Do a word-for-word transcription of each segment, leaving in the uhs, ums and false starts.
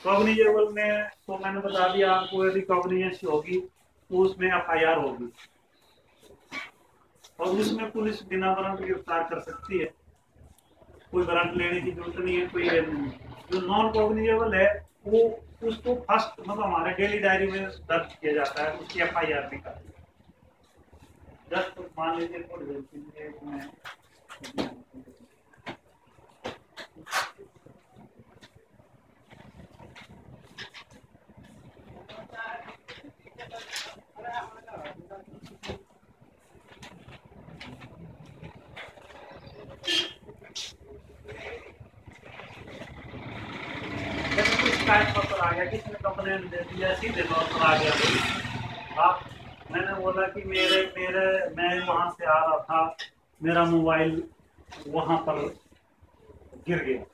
Cognizable में तो मैंने बता दिया आपको, यदि कॉग्निजेंसी होगी तो उसमें एफ आई आर होगी और उसमें पुलिस बिना वारंट गिरफ्तार कर सकती है, कोई वारंट लेने की जरूरत नहीं है, कोई नहीं है। जो नॉन कॉग्निजेबल है वो उसको फर्स्ट मतलब हमारे डेली डायरी में दर्ज किया जाता है, उसकी एफ आई आर निकालती है। जस्ट मान लीजिए मैं पत्र आ गया, किसी ने कंप्लेंट दे दिया, सीधे तौर पर आ गया आप, मैंने बोला कि मेरे मेरे मैं वहां से आ रहा था, मेरा मोबाइल वहां पर गिर गया,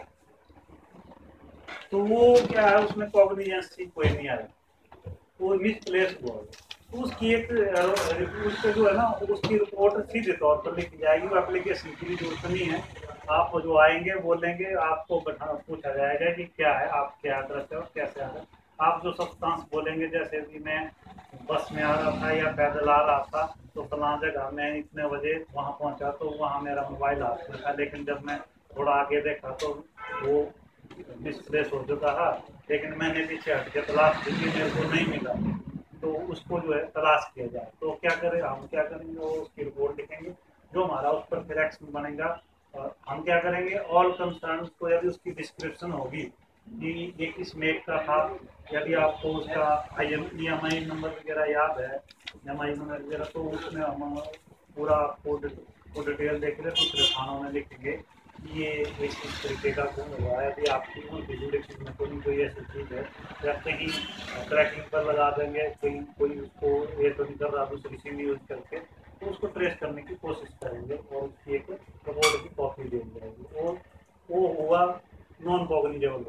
तो वो क्या है उसमें कॉग्निजेंसी कोई नहीं आया, वो मिसप्लेस हुआ, तो उसकी एक उसको जो है ना उसकी रिपोर्ट सीधे तौर पर लिखी जाएगी, वो एप्लीकेशन की भी जरूरत नहीं है। आप जो आएंगे बोलेंगे, आपको बैठा पूछा जाएगा कि क्या है, आप क्या एड्रेस है और कैसे आ रहे हैं। आप जो सब्सटेंस बोलेंगे, जैसे कि मैं बस में आ रहा था या पैदल आ रहा था तो फलां जगह मैं इतने बजे वहाँ पहुँचा तो वहाँ मेरा मोबाइल हाथ में था, लेकिन जब मैं थोड़ा आगे देखा तो वो मिसप्लेस हो चुका था, लेकिन मैंने पीछे हट के तलाश की, मेरे को नहीं मिला, तो उसको जो है तलाश किया जाए। तो क्या करें हम, क्या करेंगे, वो उसकी रिपोर्ट लिखेंगे, जो हमारा उस पर फिर एक्शन बनेगा। और हम क्या करेंगे, ऑल कंसर्न को यदि उसकी डिस्क्रिप्शन होगी कि ये किस मेक का था, यदि आपको उसका I M E M I number वगैरह याद है, एम आई नंबर वगैरह, तो उसमें हम पूरा आपको डिटेल देख रहे दूसरे थानों में लिखेंगे ये इस तरीके का गुम हुआ है। यदि आपकी जुडिक्शन में कोई कोई ऐसी चीज़ है या कहीं ट्रैकिंग पर लगा देंगे, कोई कोई उसको ये तो नहीं कर रहा दूसरी सिम यूज करके, तो उसको ट्रेस करने की कोशिश करेंगे और उसकी एक रिपोर्ट की कॉपी दे जाएगी, और वो हुआ नॉन कॉग्निजेबल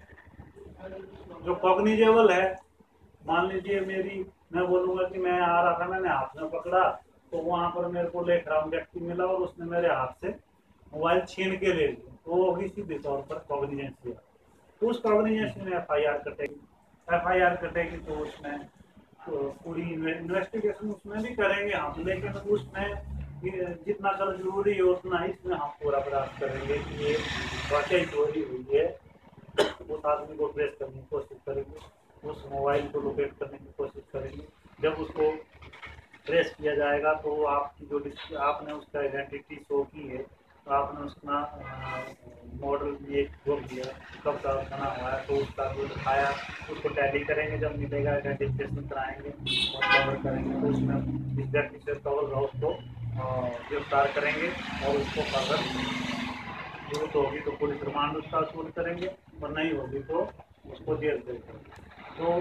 रिपोर्ट। जो कॉग्निजेबल है, मान लीजिए मेरी मैं बोलूँगा कि मैं आ रहा था, मैंने हाथ में पकड़ा, तो वहाँ पर मेरे को लेख राउंड व्यक्ति मिला और उसने मेरे हाथ से मोबाइल छीन के ले लिया, तो वो होगी सीधे तौर पर कॉग्निजेंसी। तो उस कॉग्निजेंसी में एफ आई आर कटेगी, एफ आई आर कटेगी तो उसमें तो पूरी इन्वेस्टिगेशन उसमें भी करेंगे हम, लेकिन उसमें जितना कर जरूरी है उतना इसमें हम पूरा प्रयास करेंगे कि ये वाकई चोरी हुई है, उस आदमी को ट्रेस करने की कोशिश करेंगे, उस मोबाइल को लोकेट करने की कोशिश करेंगे। जब उसको ट्रेस किया जाएगा तो आपकी जो आपने उसका आइडेंटिटी शो की है, तो आपने उसका मॉडल ये जो दिया कब का बना हुआ है, तो उसका जो दिखाया उसको टैली करेंगे, जब मिलेगा आइडेंटिफिकेशन कराएंगे और कवर करेंगे, तो उसमें इस व्यक्ति से कवर रहा उसको गिरफ्तार करेंगे और उसको फर्दर जरूरत होगी तो पुलिस रिमांड उसका वसूल करेंगे और नहीं होगी तो उसको जेल भेज देंगे। तो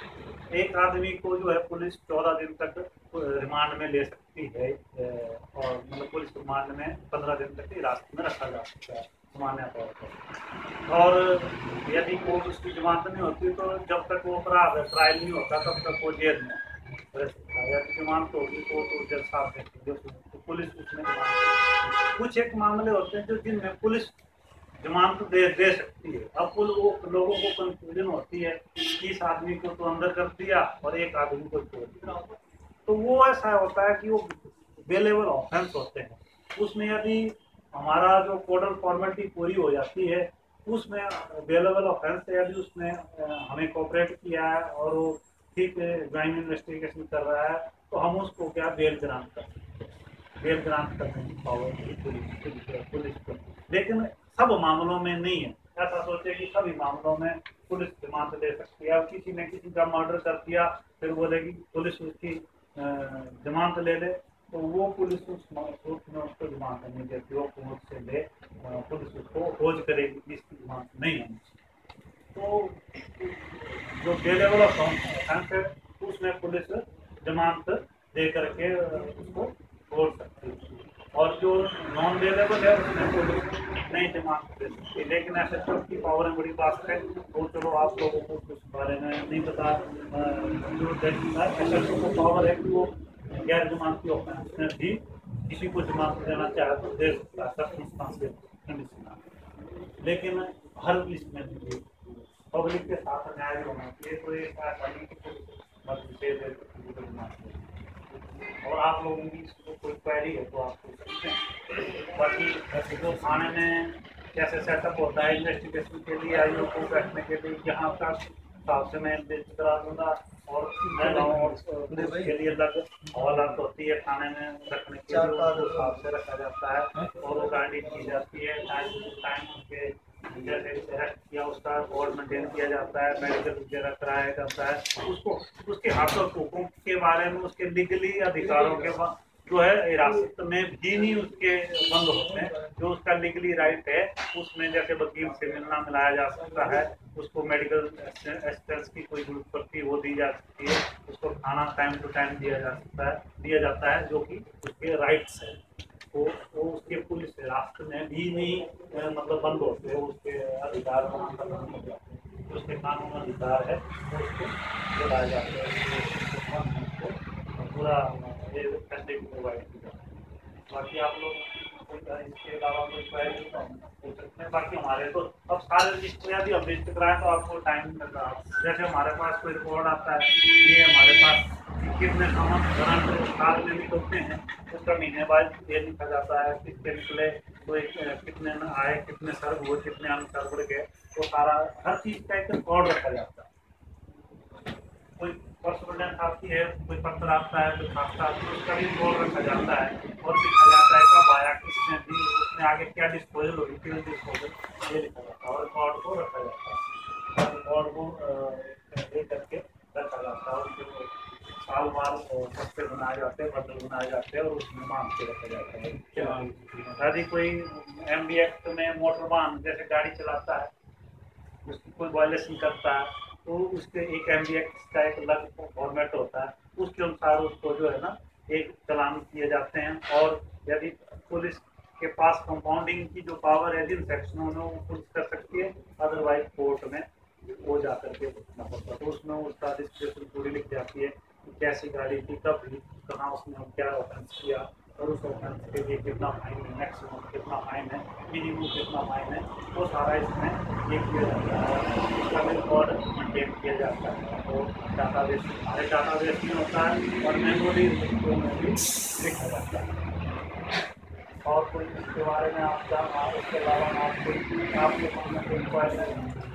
एक आदमी को जो है पुलिस चौदह दिन तक रिमांड में ले सकती है, और मतलब पुलिस रिमांड में पंद्रह दिन तक हिरासत में रखा जा सकता है सामान्य तौर पर। और यदि कोर्ट उसकी जमानत नहीं होती तो जब तक वो अपराध ट्रायल नहीं होता तब तक वो जेल में रह सकता है। यदि जमानत होगी तो जज साहब देखेंगे, तो पुलिस उसमें जमानत। कुछ एक मामले होते हैं जो जिनमें पुलिस जमानत दे दे सकती है। अब वो लोगों को कंफ्यूजन होती है कि इस आदमी को तो अंदर कर दिया और एक आदमी को छोड़ दिया, तो वो ऐसा होता है कि वो बेलेबल ऑफेंस होते हैं। उसमें यदि हमारा जो कोडल फॉर्मेलिटी पूरी हो जाती है, उसमें बेलेबल ऑफेंस है, यदि उसने हमें कोऑपरेट किया है और वो ठीक ज्वाइंट इन्वेस्टिगेशन कर रहा है, तो हम उसको क्या बेल ग्रांट कर सकते हैं, बेल ग्रांट करने की पावर पुलिस पुलिस को। लेकिन सब मामलों में नहीं है, ऐसा सोचे कि सभी मामलों में पुलिस जमानत दे सकती है। अब किसी ने किसी का मर्डर कर दिया, फिर बोलेगी पुलिस उसकी जमानत ले ले, तो वो पुलिस उस कोर्ट में उसको जमानत नहीं देती, वो कोर्ट से ले पुलिस उसको खोज करेगी कि इसकी जमानत नहीं होनी चाहिए। तो जो बेलेबल ऑफेंस है उसमें पुलिस जमानत दे करके उसको छोड़ सकती है, और जो नॉन बेलेबल है उसमें पुलिस नहीं जमानत दे सकती। लेकिन एस एच ओ की पावर है, बड़ी बात है, तो चलो आप लोगों को कुछ बारे में नहीं पता, एस एच ओ को पावर है कि वो गैर जमानती ऑफेंस में भी किसी को जमानत देना चाहे तो दे सकता है, सब कंडीशन। लेकिन हर इसमें पब्लिक के साथ न्याय भी होना चाहिए। तो एक ऐसा नहीं कि मत विशेष और आप लोगों की इसको कोई क्वेरी है तो आप पूछ सकते हैं। बाकी जो थाने में कैसे सेटअप होता है इन्वेस्टिगेशन के लिए, आईओ को बैठने के लिए, यहाँ का हिसाब से मैं विजिट करा दूंगा। और उसके लिए अलग हवालात होती है थाने में रखने के लिए, उसको हिसाब से रखा जाता है और वो गाड़ी की जाती है टाइम टू टाइम। उसके जैसे अरेस्ट किया उसका रिकॉर्ड मेंटेन किया जाता है, मेडिकल वगैरह कराया जाता है उसको। उसके हक और हुकूक के बारे में, उसके लीगली अधिकारों के जो है हिरासत में भी नहीं उसके बंद होते हैं। जो उसका लीगली राइट है उसमें जैसे वकील से मिलना मिलाया जा सकता है, उसको मेडिकल असिस्टेंस की कोई जरूरत पड़ती है वो दी जा सकती है, उसको खाना टाइम टू टाइम दिया जा सकता है दिया जाता है जो कि उसके राइट्स है। तो वो उसके पुलिस हिरासत में भी नहीं मतलब बंद होते, उसके अधिकार जो उसके कानून अधिकार है वो उसको दिलाए जाते हैं, पूरा फैसिलिटी प्रोवाइड की जाती है। बाकी आप लोग इसके अलावा कोई क्वेरी पूछ सकते हैं। बाकी हमारे तो अब सारे रजिस्टर भी अपडेट कराएं तो आपको टाइम मिल रहा है। जैसे हमारे पास कोई रिकॉर्ड आता है, ये हमारे पास कितने सामान घरान साल में निकलते हैं, उसका महीने बाद ये लिखा जाता है कितने निकले, तो कितने आए, कितने सर्व हुए, कितने अनसर्व गए, तो सारा हर चीज़ का एक रिकॉर्ड रखा जाता है। कोई कॉरेस्पोंडेंस आती है, कोई पत्र आता है, कोई खासा आता है, उसका भी रिकॉर्ड रखा जाता है और लिखा जाता है कब आया, किसने दी, उसमें आगे क्या डिस्पोजल हुई, क्यों डिस्पोजल, ये लिखा जाता है और रिकॉर्ड को रखा जाता है। और रिकॉर्ड को ले करके रखा जाता है और साल बार सस्ते बनाए जाते हैं, बदल बनाए जाते हैं और उसमें बांध के रखा जाता है। यदि कोई एम बी एक्ट में मोटर वाहन जैसे गाड़ी चलाता है, उसकी कोई वायलेशन करता है तो उसके एक एम बी एक्ट का एक अलग फॉर्मेट होता है, उसके अनुसार उसको जो है ना एक चालान किए जाते हैं। और यदि पुलिस के पास कंपाउंडिंग की जो पावर है जिन सेक्शनों में वो पुलिस कर सकती है, अदरवाइज कोर्ट में वो जा करके भुगतना पड़ता है। तो उसमें उसका डिस्क्रिप्शन पूरी लिख जाती है कि कैसी गाड़ी थी, कब हुई, कहाँ उसने क्या ऑफेंस किया और उस ऑफेंस के लिए कितना फाइन है, मैक्सिमम कितना फाइन है, मिनिमम कितना फाइन है, वो सारा इसमें ये किया जाता है। इसका भी रिकॉर्ड मेंटेन किया जाता है और डाटाबेस हमारे डाटाबेस में होता है और मेमोरी में भी लिखा जाता है। और कोई इसके बारे में आप इसके अलावा आप कोई आपके मन में कोई इंक्वायरी